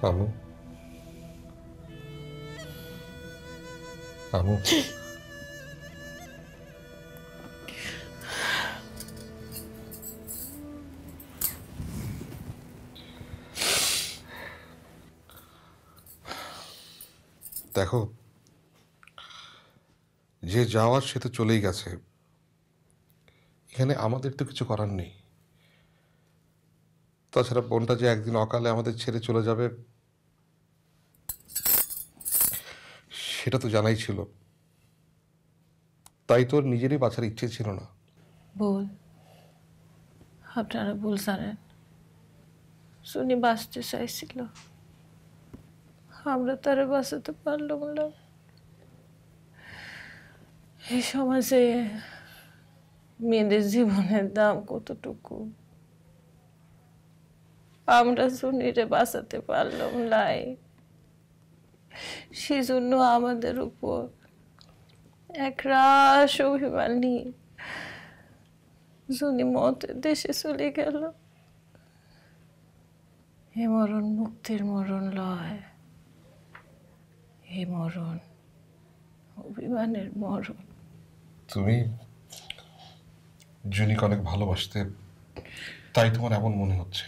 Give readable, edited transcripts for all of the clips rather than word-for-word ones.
আমু, আমু, দেখো, যে যাওয়ার সে তো চলেই গেছে। এখানে আমাদের তো কিছু করার নেই। তাছাড়া বোনটা যে একদিন অকালে আমাদের ছেড়ে চলে যাবে সেটা তো জানাই ছিল। তাই তোর নিজেরই বাঁচার ইচ্ছে ছিল না। ভুল, আপনারা ভুল জানেন। শুনি বাঁচতে চাইছিল, আমরা তারা বাঁচাতে পারলাম না। এই সমাজে মেয়েদের জীবনের দাম কতটুকু, আমরা সুনিরে বাঁচাতে পারলাম নাই। সেজন্য আমাদের উপর এক রাশ অভিমান নিয়ে জুনি মতের দেশে চলে গেল। এ মরণ মুক্তির মরণ লয়, এ মরণ অভিমানের মরণ। তুমি জুনিকে অনেক ভালোবাসতে, তাই তোমার এমন মনে হচ্ছে।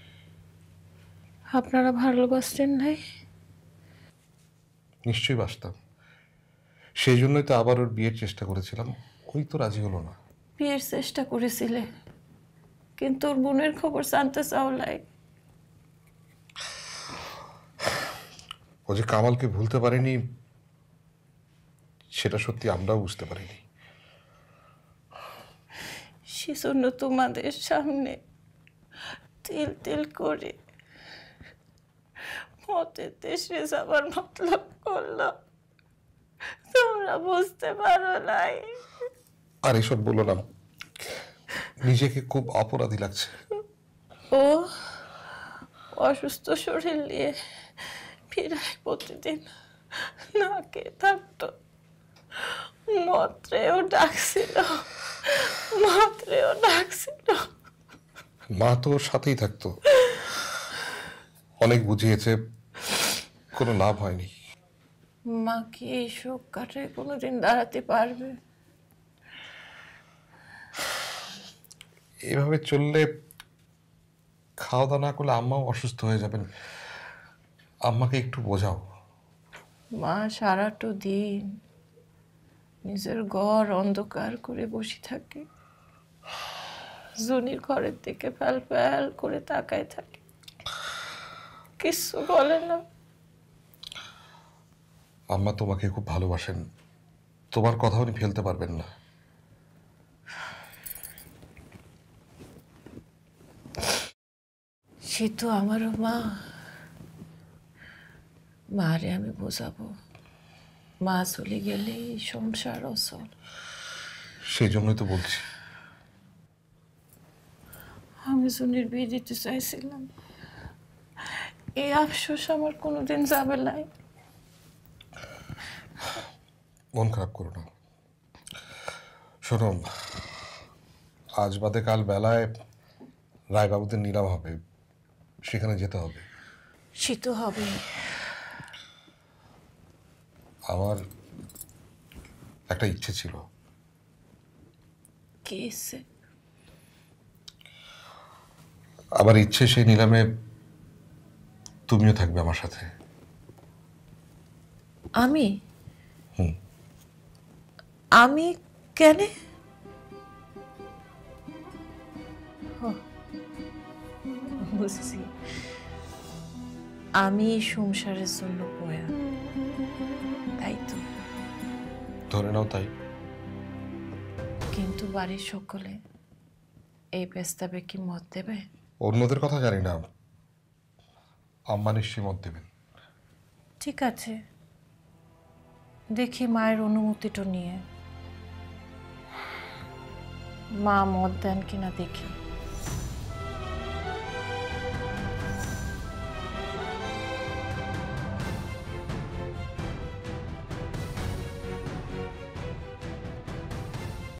আপনারা ভালোবাসতেন নাই? নিশ্চয়ই বাসতাম। সেই জন্যই তো আবার ওর বিয়ের চেষ্টা করেছিলাম। ওই তো রাজি হলো না। বিয়ের চেষ্টা করেছিলে, কিন্তু ওর বোনের খবর জানতে চাও লাই। ও যে কামালকে ভুলতে পারেনি সেটা সত্যি আমরাও বুঝতে পারিনি। সেজন্য তোমাদের সামনে তিল তিল করে মতের দেশে যাবার মতলব করলো, তোমরা বুঝতে পারো নাই। আর এসব বলো না, নিজেকে খুব অপরাধী লাগছে। ও অসুস্থ শরীর নিয়ে ফিরায় প্রতিদিন না কে থাকতো, মাত্রেও ডাকছিল, মাত্রেও ডাকছিল। মা তো ওর সাথেই থাকতো, অনেক বুঝিয়েছে, কোনো লাভ হয়নি। মা কি এই শোক কাটায় কোনোদিন দাঁড়াতে পারবে? এভাবে চললে খাওয়া দাওয়া না করলে আম্মাও অসুস্থ হয়ে যাবেন। আম্মাকে একটু বোঝাও। মা সারাটা দিন নিজের ঘর অন্ধকার করে বসে থাকে, জুনির ঘরের দিকে ফ্যাল ফ্যাল করে তাকায় থাকে, কিছু বলে না। আম্মা তোমাকে খুব ভালোবাসেন, তোমার কথা উনি ফেলতে পারবেন না। সে তো আমারও মা, মারে আমি বোঝাবো, মা চলে গেলে সংসার অচল। সেই জন্যই তো বলছি। আমি জুনির বিয়ে দিতে চাইছিলাম, এই আফসোস আমার কোনোদিন যাবে নাই। মন খারাপ করো না। শোনো, আজ বাদে কাল বেলায় রায়বাবুদের নিলাম হবে, সেখানে যেতে হবে। সে তো হবে। আমার একটা ইচ্ছে ছিল। কি ইচ্ছে? আমার ইচ্ছে সেই নিলামে তুমিও থাকবে আমার সাথে। আমি? হুম। আমি কেন? বুঝছি, আমি সংসারের জন্য বয়া, তাই তো। ধরে নাও তাই। কিন্তু বাড়ির সকলে এই প্রস্তাবে কি মত দেবে? অন্যদের কথা জানি না, আম্মা নিশ্চয়ই মত দেবেন। ঠিক আছে, দেখি মায়ের অনুমতিটা নিয়ে মা মত দেন কিনা দেখি।